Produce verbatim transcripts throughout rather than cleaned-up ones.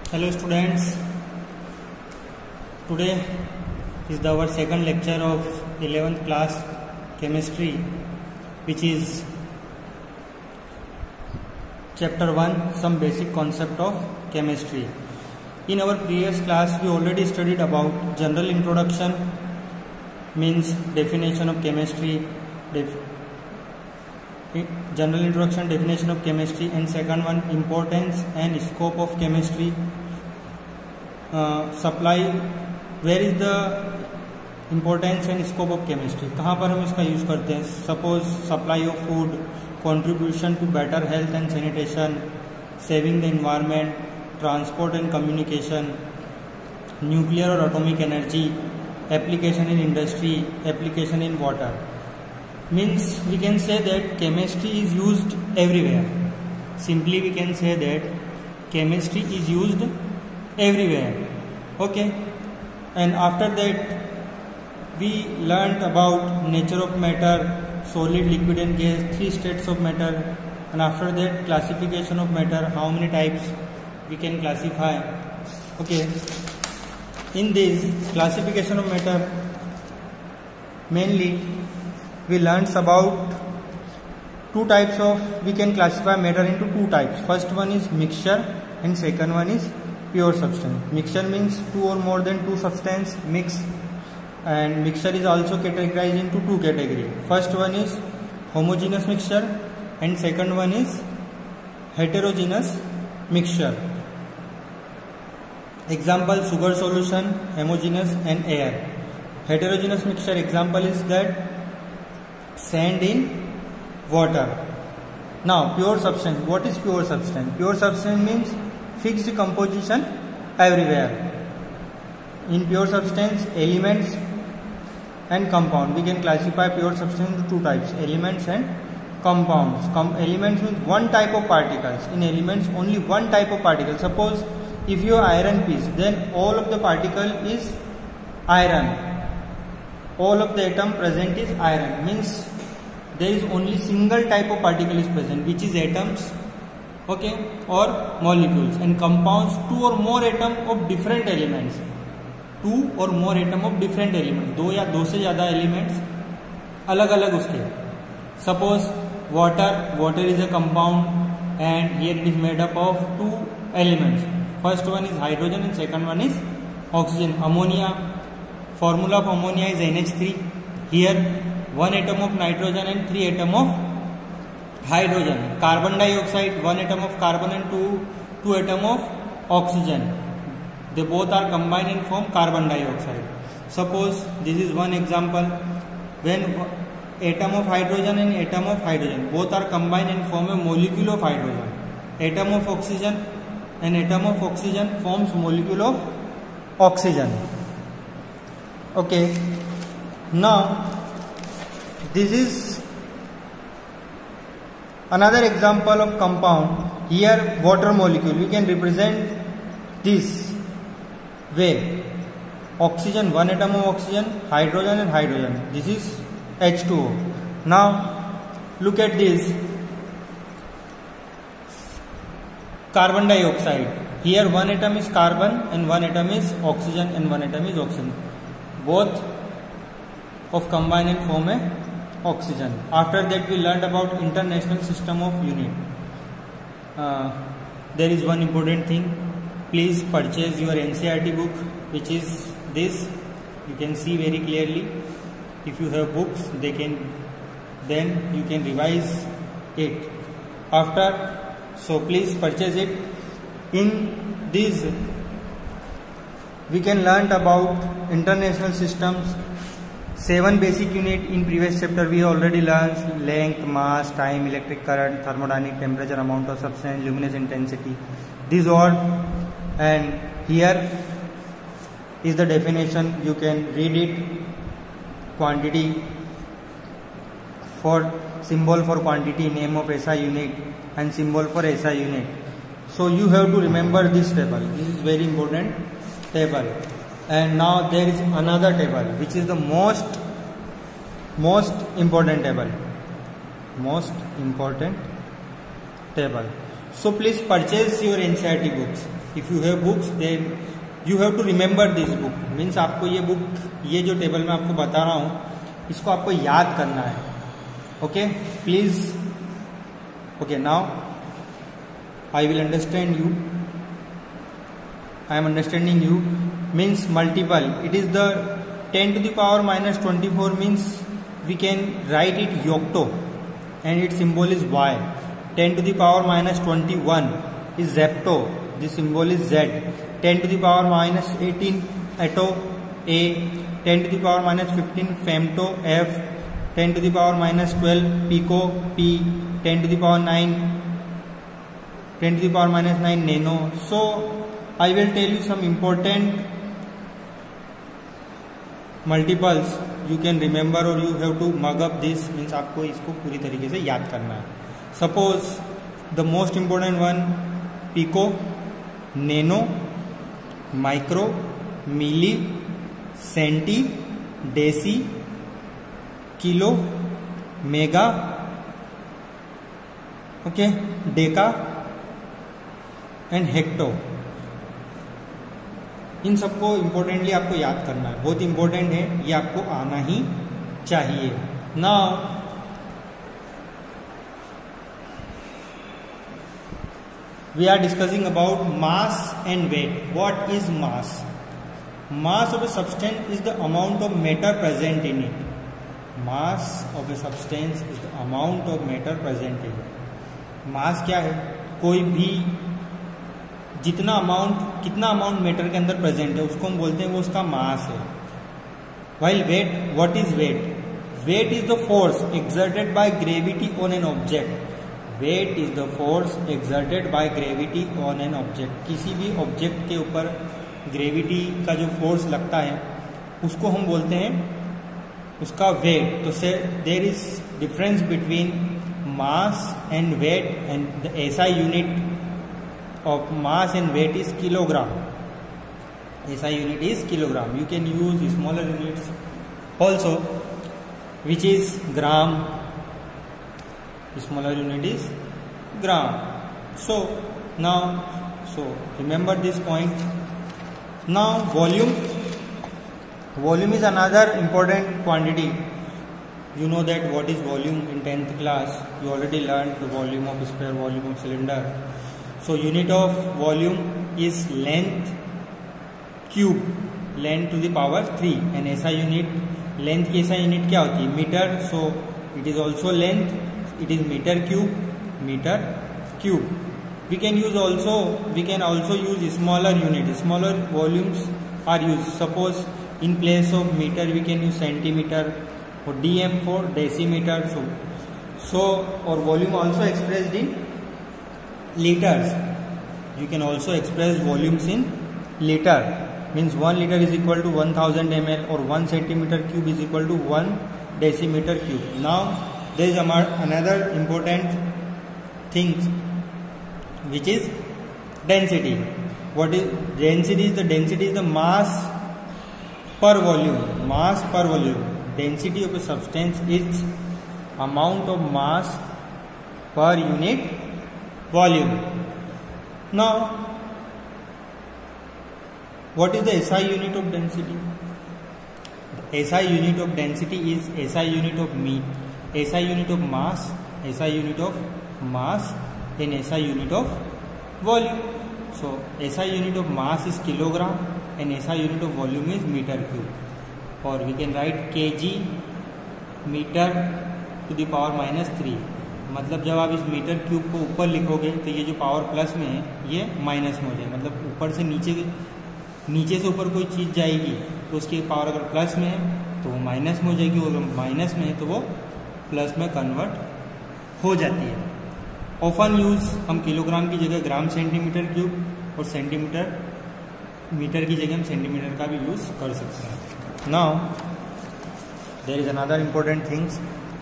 Hello students, today is the, our second lecture of eleventh class chemistry, which is chapter one, some basic concept of chemistry. In our previous class we already studied about general introduction, means definition of chemistry, def general introduction, definition of chemistry, and second one, importance and scope of chemistry. Uh, supply, where is the importance and scope of chemistry, कहाँ पर हम इसका use करते हैं. Suppose supply of food, contribution to better health and sanitation, saving the environment, transport and communication, nuclear और atomic energy, application in industry, application in water. Means we can say that chemistry is used everywhere. Simply we can say that chemistry is used everywhere. Okay, and after that we learned about nature of matter, solid, liquid and gas, three states of matter, and after that classification of matter, how many types we can classify. Okay, in this classification of matter mainly we learned about two types of, we can classify matter into two types. First one is mixture and second one is pure substance. Mixture means two or more than two substance mix, and mixture is also categorized into two categories. First one is homogeneous mixture and second one is heterogeneous mixture. Example, sugar solution, homogeneous, and air. Heterogeneous mixture example is that sand in water. Now pure substance, what is pure substance? Pure substance means fixed composition everywhere. In pure substance, elements and compound, we can classify pure substance into two types, elements and compounds. Com elements means one type of particles. In elements only one type of particle. Suppose if you have iron piece, then all of the particle is iron. All of the atom present is iron, means there is only single type of particle is present, which is atoms, okay, or molecules. And compounds, two or more atom of different elements, two or more atom of different elements, दो या दो से ज़्यादा elements अलग अलग उसके. Suppose water, water is a compound and here it is made up of two elements. First one is hydrogen and second one is oxygen. Ammonia, formula of ammonia is N H three. Here one atom of nitrogen and three atom of hydrogen. Carbon dioxide, one atom of carbon and two two atom of oxygen. They both are combined and form carbon dioxide. Suppose this is one example, when atom of hydrogen and atom of hydrogen both are combined and form a molecule of hydrogen. Atom of oxygen and atom of oxygen forms molecule of oxygen. Okay, now this is another example of compound. Here water molecule, we can represent this way. Oxygen, one atom of oxygen, hydrogen and hydrogen. This is H two O. Now look at this. Carbon dioxide. Here one atom is carbon and one atom is oxygen and one atom is oxygen. Both of combine and form a oxygen. After that we learned about international system of unit. Uh, there is one important thing. Please purchase your N C E R T book, which is this. You can see very clearly. If you have books, they can then you can revise it. After, so please purchase it. In this we can learn about international systems. Seven basic unit in previous chapter we already learned: length, mass, time, electric current, thermodynamic, temperature, amount of substance, luminous intensity. These all, and here is the definition. You can read it. Quantity, for symbol for quantity, name of S I unit, and symbol for S I unit. So you have to remember this table. This is very important table. And now there is another table which is the most most important table most important table So please purchase your N C E R T books. If you have books, then you have to remember this book. Means आपको ये book, ये जो table मैं आपको बता रहा हूँ, इसको आपको याद करना है. Okay, please. Okay, now I will understand you. I am understanding you. Means multiple. It is the ten to the power minus twenty-four, means we can write it yocto, and its symbol is Y. ten to the power minus twenty-one is zepto. The symbol is Z. ten to the power minus eighteen atto, A. ten to the power minus fifteen femto, F. ten to the power minus twelve pico, P. ten to the power nine, ten to the power minus nine nano. So I will tell you some important multiples. You can remember or you have to mug up this. Means आपको इसको पूरी तरीके से याद करना है. Suppose the most important one, pico, nano, micro, milli, centi, deci, kilo, mega, okay, deca and hecto. इन सबको importantly आपको याद करना है. बहुत इम्पोर्टेंट है, ये आपको आना ही चाहिए. Now we are discussing about mass and weight. What is mass? Mass of a substance is the amount of matter present in it. Mass of a substance is the amount of matter present in it. Mass क्या है? कोई भी जितना amount, कितना amount matter के अंदर present है उसको हम बोलते हैं वो उसका मास है. While weight, what is weight? Weight is the force exerted by gravity on an object. Weight is the force exerted by gravity on an object. किसी भी ऑब्जेक्ट के ऊपर ग्रेविटी का जो फोर्स लगता है उसको हम बोलते हैं उसका वेट. तो say there is difference between mass and weight, and the SI unit of mass and weight is kilogram. S I unit is kilogram. You can use smaller units also, which is gram. Smaller unit is gram. So now, so remember this point. Now volume. Volume is another important quantity. You know that what is volume in tenth class. You already learned the volume of sphere, volume of cylinder. So unit of volume is length cube, length to the power three, and S I unit, length की S I unit क्या होती है? Metre. So it is also length, it is meter cube, meter cube. We can use also, we can also use smaller unit. Smaller volumes are used. Suppose in place of meter we can use centimeter, or D M for decimeter. So so or volume also expressed in liters. You can also express volumes in liter. Means one liter is equal to one thousand milliliters, or one centimeter cube is equal to one decimeter cube. Now there is another important thing, which is density. What is density? Is the density is the mass per volume. Mass per volume. Density of a substance is amount of mass per unit volume. Now what is the S I unit of density? The S I unit of density is S I unit of me, S I unit of mass, S I unit of mass, and S I unit of volume. So S I unit of mass is kilogram, and S I unit of volume is meter cube. Or we can write kg meter to the power minus three. मतलब जब आप इस metre cube को ऊपर लिखोगे तो ये जो पावर प्लस में है ये माइनस में हो जाए. मतलब ऊपर से नीचे, नीचे से ऊपर कोई चीज़ जाएगी तो उसकी पावर अगर प्लस में है तो वो माइनस में हो जाएगी, और माइनस में है तो वो प्लस में कन्वर्ट हो जाती है. ऑफन यूज हम किलोग्राम की जगह ग्राम सेंटीमीटर क्यूब, और सेंटीमीटर मीटर की जगह हम सेंटीमीटर का भी यूज कर सकते हैं. Now there is another important things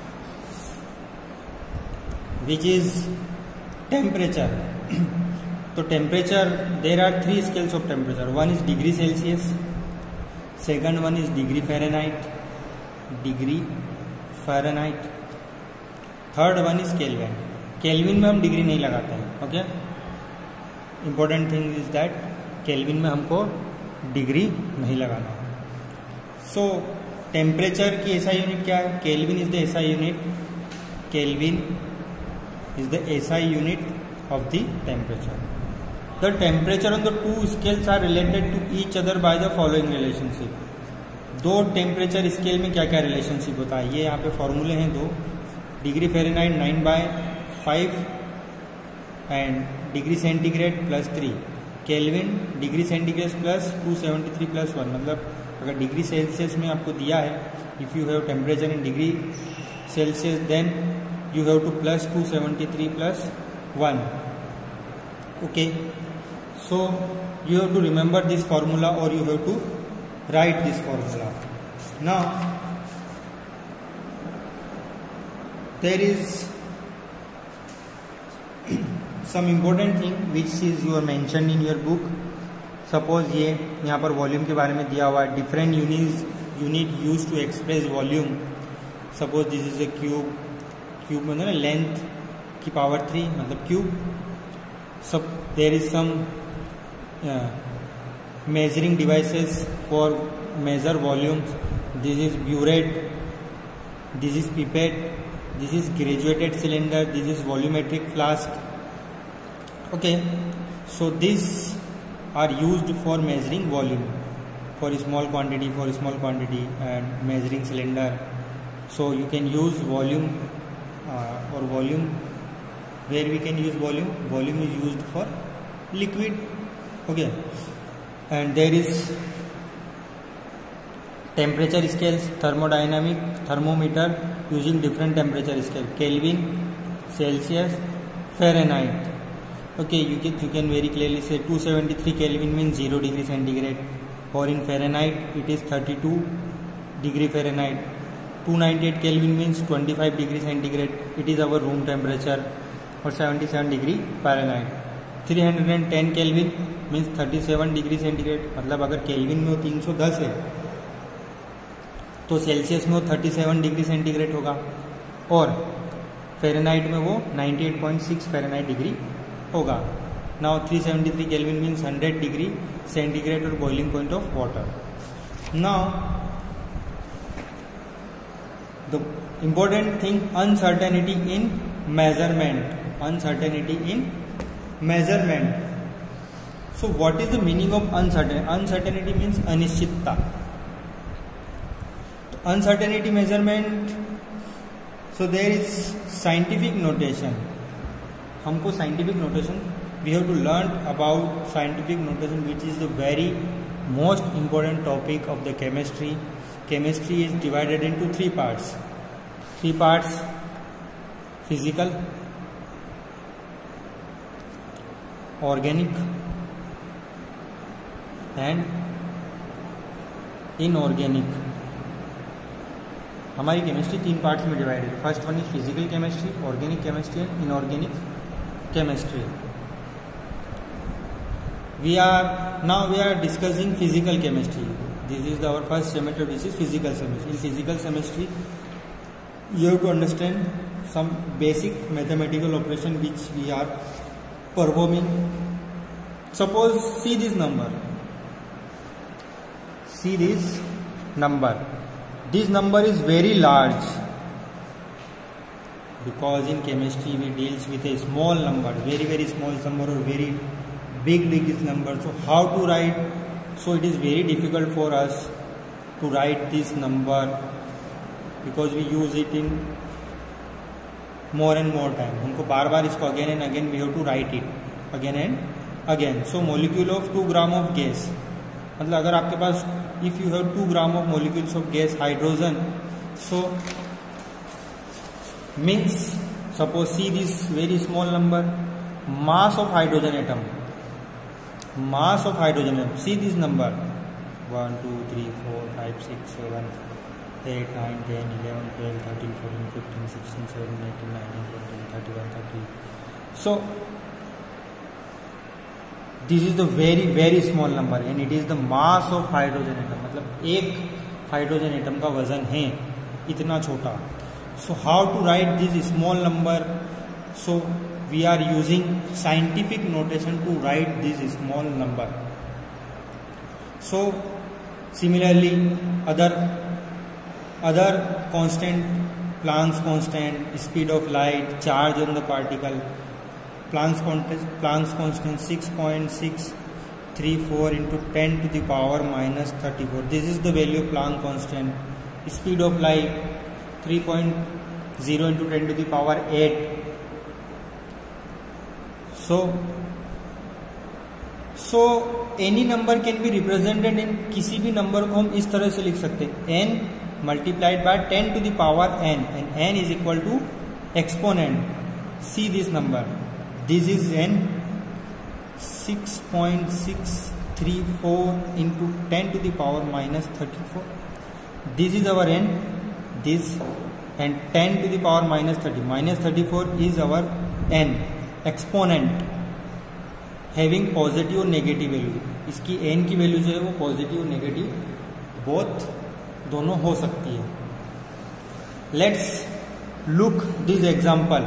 which is temperature. तो temperature, there are three scales of temperature. One is degree Celsius, second one is degree Fahrenheit, degree Fahrenheit, third one is Kelvin. Kelvin में हम degree नहीं लगाते हैं. Okay, important thing is that Kelvin में हमको degree नहीं लगाना है. सो टेम्परेचर की एसआई यूनिट क्या है? Kelvin is the SI unit. Kelvin is the SI unit of the temperature. The temperature on the two scales are related to each other by the following relationship. दो temperature scale में क्या क्या relationship होता है, ये यहाँ पे फॉर्मूले हैं दो. Degree Fahrenheit nine by five and degree centigrade plus three. Kelvin degree centigrade plus two seventy three plus one. मतलब अगर डिग्री सेल्सियस में आपको दिया है, if you have temperature in degree Celsius then you have to plus two seventy three plus one. Okay, so you have to remember this formula or you have to write this formula. Now there is some important thing which is you are mentioned in your book. Suppose ये यहाँ पर volume के बारे में दिया हुआ है. Different unit unit use to express volume. Suppose this is a cube. Cube मतलब ना लेंथ की पावर थ्री मतलब क्यूब. सब there is some measuring devices for measure volumes. This is burette, this is pipette, this is graduated cylinder, this is volumetric flask. Okay, so this are used for measuring volume for small quantity for small quantity and measuring cylinder. So you can use volume और volume. Where we can use volume? Volume is used for liquid. Okay, and there is temperature scales, thermodynamic thermometer using different temperature scale. Kelvin, Celsius, Fahrenheit. Okay, you can you can very clearly say two seventy-three Kelvin means zero degree centigrade, or in Fahrenheit it is thirty-two degree Fahrenheit. two ninety-eight Kelvin means twenty-five degree centigrade. It is our room temperature. और seventy seven degree Fahrenheit. Three ten Kelvin means thirty seven degree centigrade. मतलब अगर kelvin में वो तीन सौ दस है तो सेल्सियस में वो थर्टी सेवन डिग्री सेंटीग्रेड होगा, और फ़ारेनहाइट में वो ninety eight point six Fahrenheit degree होगा. Now three seventy three Kelvin means hundred degree centigrade और boiling point of water. Now the important thing, uncertainty in measurement. Uncertainty in measurement. So what is the meaning of uncertainty? Uncertainty means अनिश्चितता. Uncertainty measurement. So there is scientific notation. हमको scientific notation, we have to learn about scientific notation, which is the very most important topic of the chemistry. Chemistry is divided into three parts. Three parts: physical, organic and inorganic. हमारी chemistry तीन parts में divided है. First one is physical chemistry, organic chemistry and inorganic chemistry. We are now we are discussing physical chemistry. This is our first semester which is physical chemistry. In physical chemistry you have to understand some basic mathematical operation which we are performing. Suppose see this number, see this number. This number is very large because in chemistry we deals with a small number, very very small number or very big big number. So how to write? So it is very difficult for us to write this number because we use it in more and more time. हमको बार बार इसको again and again we have to write it again and again. So molecule of two gram of gas, मतलब अगर आपके पास if you have two gram of molecules of gas hydrogen, so means suppose see this very small number, mass of hydrogen atom, mass of hydrogen atom, see this number one two three four five six seven eight nine ten eleven twelve thirteen fourteen fifteen sixteen seventeen eighteen nineteen twenty thirty-one thirty. So this is the very very small number and it is the mass of hydrogen atom. मतलब एक hydrogen atom का वजन है इतना छोटा. So how to write this small number So we are using scientific notation to write this small number. So similarly other other constant, Planck's constant, speed of light, charge on the particle, Planck's constant, Planck's constant six point six three four into ten to the power minus thirty-four. This is the value of Planck constant. Speed of light three point zero into ten to the power eight. So so any number can be represented in, किसी भी number को हम इस तरह से लिख सकते हैं, n multiplied by ten to the power n, and n is equal to exponent. See this number. This is n, six point six three four into ten to the power minus thirty-four. This is our n, this, and ten to the power minus thirty. Minus thirty-four is our n, exponent, having positive और negative value. इसकी n की value जो है वो positive और negative both दोनों हो सकती है. Let's look this example.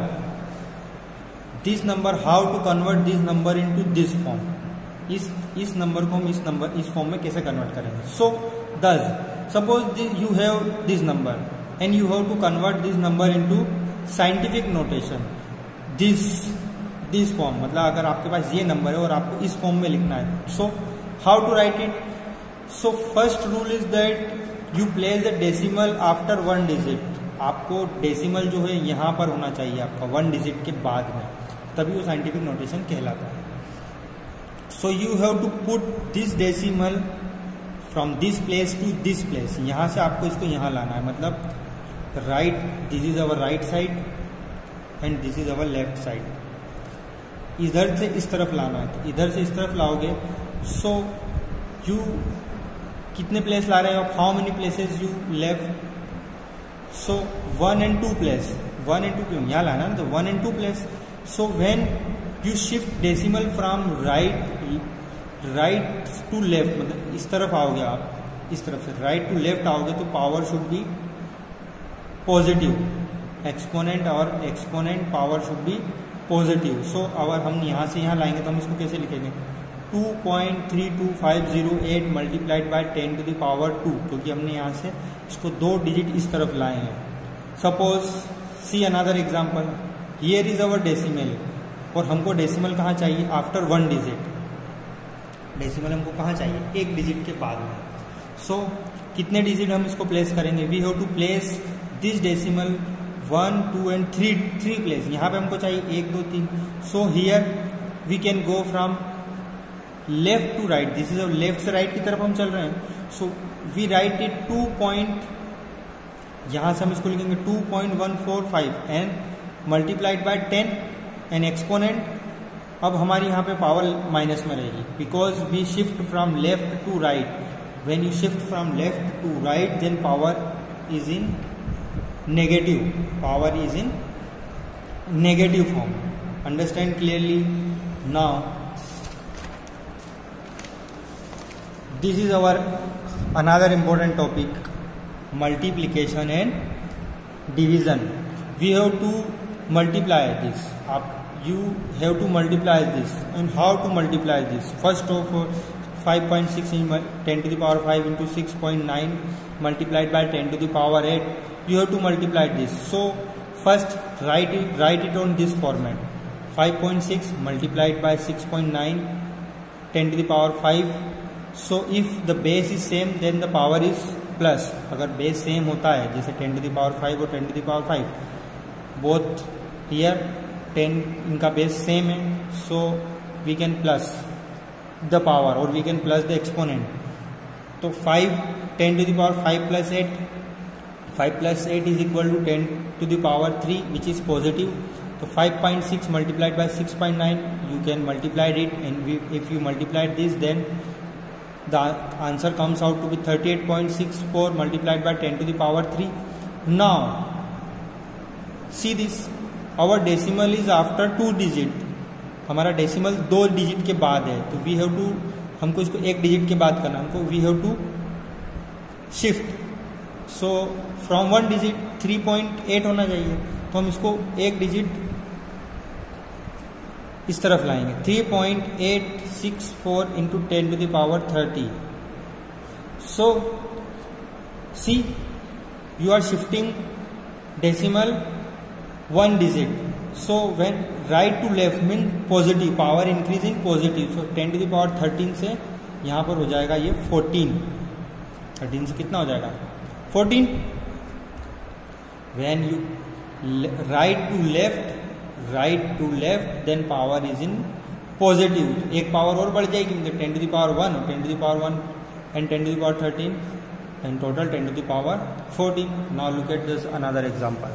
This number, how to convert this number into this form. इस इस नंबर को हम इस नंबर इस फॉर्म में कैसे कन्वर्ट करेंगे. So this suppose you have this number and you have to convert this number into scientific notation. This this form मतलब अगर आपके पास ये नंबर है और आपको इस फॉर्म में लिखना है. So how to write it. So first rule is that you place the decimal after one digit. आपको डेसिमल जो है यहाँ पर होना चाहिए आपका वन डिजिट के बाद में, तभी वो साइंटिफिक नोटेशन कहलाता है. So you have to put this decimal from this place to this place. यहाँ से आपको इसको यहाँ लाना है, मतलब right, this is our right side and this is our left side. इधर से इस तरफ लाना है, तो इधर से इस तरफ लाओगे. सो यू कितने प्लेस ला रहे हो आप, how many places you left. So one and two place, one and two place यहाँ लाना ना, तो one and two place. So when you shift decimal from right right to left, मतलब इस तरफ आओगे आप, इस तरफ से राइट टू लेफ्ट आओगे, तो power should be positive. Exponent और exponent power should be positive. So अगर हम यहाँ से यहाँ लाएंगे तो हम इसको कैसे लिखेंगे, two point three two five zero eight multiplied by ten to the power two, क्योंकि हमने यहाँ से इसको दो डिजिट इस तरफ लाए हैं. Suppose see another example. Here is our decimal, और हमको डेसिमल कहाँ चाहिए, आफ्टर वन डिजिट. डेसिमल हमको कहाँ चाहिए, एक डिजिट के बाद में. सो so, कितने डिजिट हम इसको प्लेस करेंगे, we have to place this decimal one two and three three place. यहाँ पे हमको चाहिए एक दो तीन. So here we can go from left to right. This is left से राइट की तरफ हम चल रहे हैं. So we write it two point, यहां से हम इसको लिखेंगे two point one four five and multiplied by ten and exponent. अब हमारी यहाँ पे पावर माइनस में रहेगी, because we shift from left to right. When you shift from left to right then power is in negative, power is in negative form. Understand clearly. Now this is our another important topic, multiplication and division. We have to multiply this up, you have to multiply this. And how to multiply this? First of all, five point six in ten to the power five into six point nine multiplied by ten to the power eight, you have to multiply this. So first write it, write it on this format. five point six multiplied by six point nine ten to the power five. So if the base is same then the power is plus. अगर base same होता है, जैसे ten to the power five और ten to the power five, both here ten इनका base same है, so we can plus the power और we can plus the exponent. तो five ten to the power five plus eight, five plus eight is equal to ten to the power three which is positive. तो five point six multiplied by six point nine, you can multiplied it and if you multiplied this then the answer comes out to be thirty-eight point six four multiplied by ten to the power three. Now see this, our decimal is after two digit. हमारा decimal दो digit के बाद है, तो we have to, हमको इसको एक digit के बाद करना, हमको we have to shift. So from one digit three point eight होना चाहिए, तो हम इसको एक डिजिट इस तरफ लाएंगे three point eight six four into ten to the power thirty. So see you are shifting decimal one digit. So when right to left means positive, power increasing positive. So ten to the power thirteen से यहाँ पर हो जाएगा ये fourteen. Thirteen से कितना हो जाएगा fourteen. when you right to left right to left then power is in positive. एक पावर और बढ़ जाएगी मतलब ten to the power one और ten to the power one and ten to the power thirteen and total ten to the power fourteen. Now look at this another example.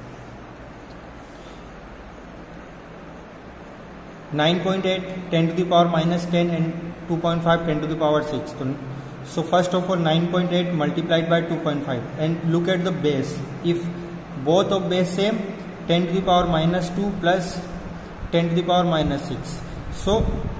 nine point eight ten to the power minus ten and two point five ten to the power six. So first of all nine point eight multiplied by two point five and look at the base. If both of base same, ten to the power minus two plus ten to the power minus six. So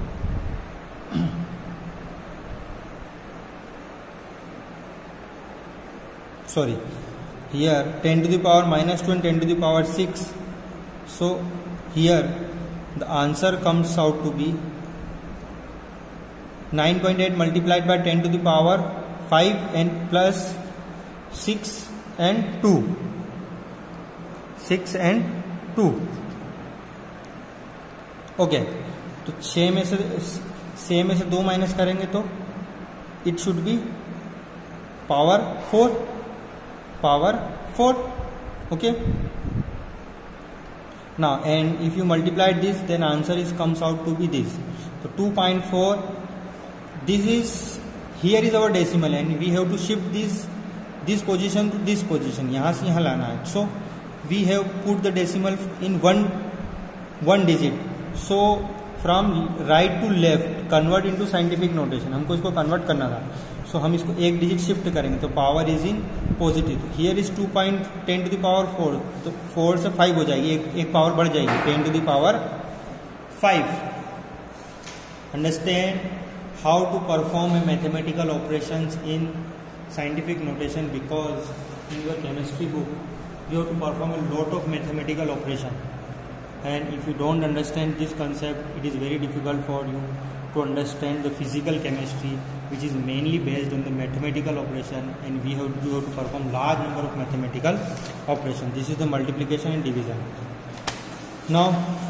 sorry here ten to the power minus two and ten to the power six. So here the answer comes out to be nine point eight multiplied by ten to the power five and plus six and two. Six and two. Okay तो छः में से छः में से दो minus करेंगे तो it should be power four. Power four. Okay. Now and if you multiply this then answer is comes out to be this. So two point four. This is here is our decimal and we have to shift this this position to this position. यहाँ से यहाँ लाना है. So we have put the decimal in one one digit. So from right to left convert into scientific notation. हमको इसको convert करना था. सो so, हम इसको एक डिजिट शिफ्ट करेंगे तो power is in positive. Here is two point ten to the power four. तो फोर से फाइव हो जाएगी, एक एक पावर बढ़ जाएगी ten to the power five. Understand how to perform a mathematical operations in scientific notation because in your chemistry book you have to perform a lot of mathematical operation and if you don't understand this concept it is very difficult for you to understand the physical chemistry which is mainly based on the mathematical operation and we have, we have to perform large number of mathematical operations. This is the multiplication and division. Now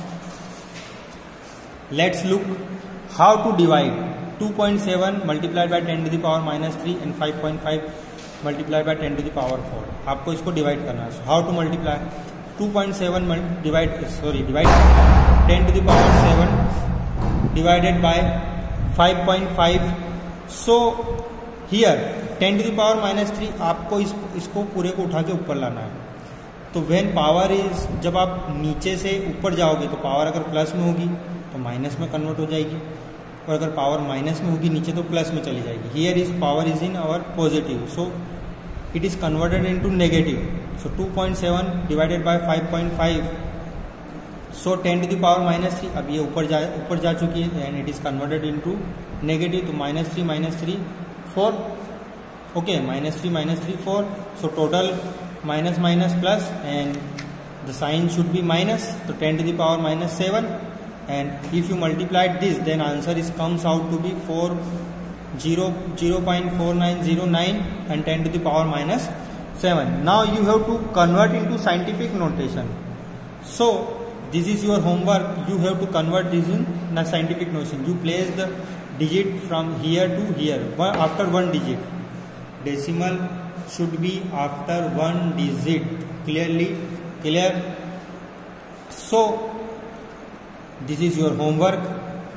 let's look how to divide two point seven multiplied by ten to the power minus three and five point five multiplied by ten to the power four. आपको इसको divide करना है. how to multiply two point seven divide sorry divide ten to the power seven divided by five point five. so here ten to the power minus three आपको इस, इसको पूरे को उठा के ऊपर लाना है. तो when power is जब आप नीचे से ऊपर जाओगे तो पावर अगर प्लस में होगी तो माइनस में कन्वर्ट हो जाएगी और अगर पावर माइनस में होगी नीचे तो प्लस में चली जाएगी. here is power is in our positive so it is converted into negative. so two point seven divided by five point five. So ten to the power minus three अब ये ऊपर जा ऊपर जा चुकी है and it is converted into negative. तो minus three minus three four. Okay minus three minus three four. So total minus minus plus and the sign should be minus. तो ten to the power minus seven and if you multiplied this then answer is comes out to be four zero zero point four nine zero nine and ten to the power minus seven. Now you have to convert into scientific notation. So this is your homework. You have to convert this in a scientific notation. You place the digit from here to here one, after one digit. Decimal should be after one digit. Clearly clear. So this is your homework.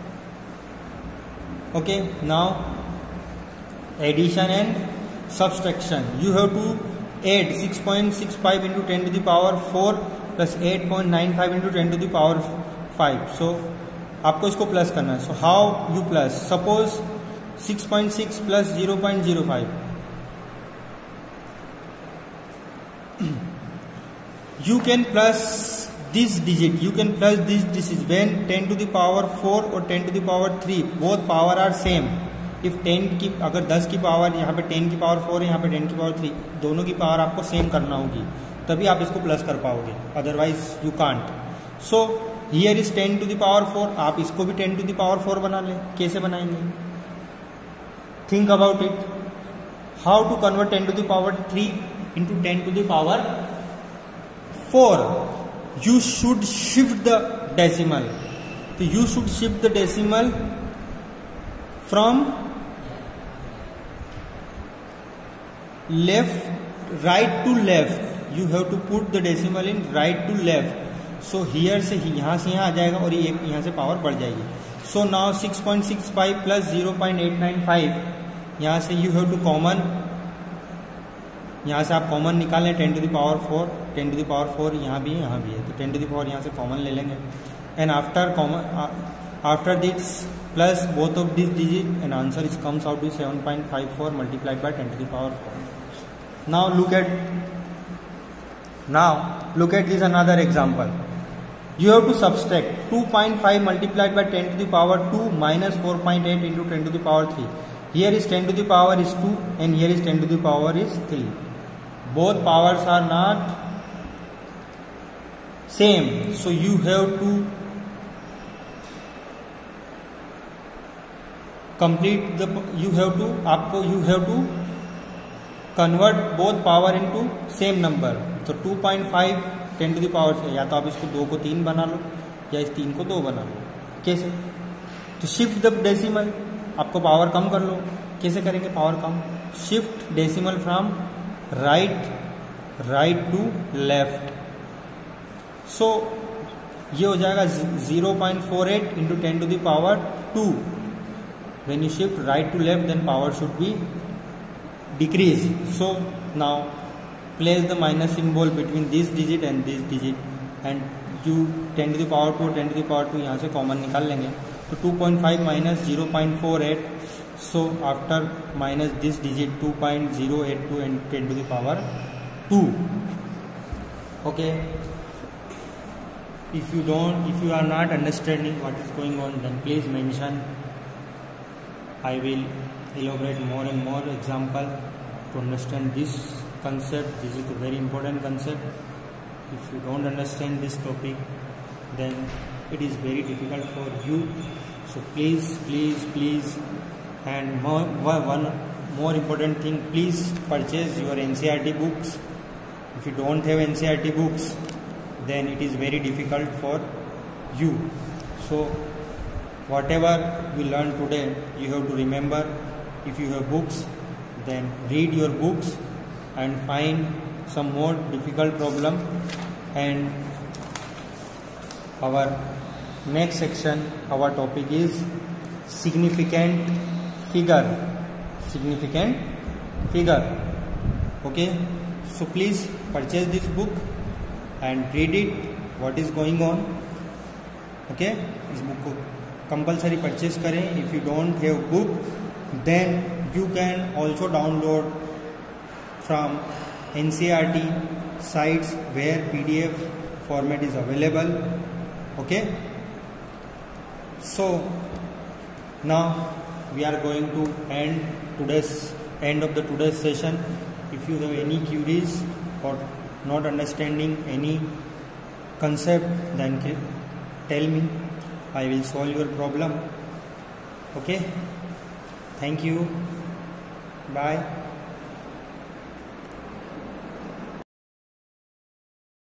Okay, now addition and subtraction. You have to add six point six five into ten to the power four plus eight point nine five into ten to the power five. So आपको इसको plus करना है. So how you plus suppose six point six plus zero point zero five. You can plus this digit you can plus this this is when ten to the power four और ten to the power three both power are same. If ten की अगर दस की power यहाँ पे ten की power four है यहाँ पे टेन की पावर थ्री दोनों की पावर आपको सेम करना होगी तभी आप इसको प्लस कर पाओगे otherwise you can't. So here is ten to the power four, आप इसको भी ten to the power four बना लें. कैसे बनाएंगे? Think about it. How to convert ten to the power three into ten to the power four? You should shift the decimal. तो you should shift the decimal from left right to left. You have to put the decimal in right to left. So here से यहाँ से यहाँ आ जाएगा और ये यहाँ से पावर बढ़ जाएगी. So now six point six five plus zero point eight nine five, यहाँ से यू हैव टू कॉमन, यहाँ से आप कॉमन निकालें ten to the power four. Ten to the power four यहाँ भी है, यहाँ भी है, तो टेन टू द पावर यहाँ से कॉमन ले लेंगे. And after common after this plus both of this digit and answer is comes out to seven point five four multiplied by ten to the power four. Now look at now look at this another example. You have to subtract two point five multiplied by ten to the power two minus four point eight into ten to the power three. Here is ten to the power is two and here is ten to the power is three. Both powers are not same. So you have to complete the, you have to, आपको you have to convert both power into same number. So two point five ten to the power से, या तो आप इसको दो को तीन बना लो या इस तीन को दो बना लो. कैसे? तो शिफ्ट द डेसिमल, आपको पावर कम कर लो. कैसे करेंगे पावर कम? Shift decimal from right right to left. So ये हो जाएगा zero point four eight into ten to the power two. When you shift right to left then power should be decrease. So now place the minus symbol between this digit and this digit and you ten to the power two टेन to the power two यहाँ से common निकाल लेंगे. तो two point five minus zero point four eight, so after minus this digit two point zero eight two and ten to the power two. Okay, if you don't if you are not understanding what is going on, then please mention. I will elaborate more and more example to understand this concept. This is a very important concept. If you don't understand this topic, then it is very difficult for you. So please, please, please, and more, one more important thing, please purchase your N C E R T books. If you don't have N C E R T books, then it is very difficult for you. So whatever we learn today, you have to remember. If you have books, then read your books and find some more difficult problem. And our next section, our topic is significant figure. Significant figure. Okay, so please purchase this book and read it, what is going on. Okay, इस book को compulsory purchase करें. If you don't have book, then you can also download from N C E R T sites where P D F format is available. Okay, so now we are going to end today's end of the today's session. If you have any queries or not understanding any concept, then tell me. I will solve your problem. Okay, thank you. Bye.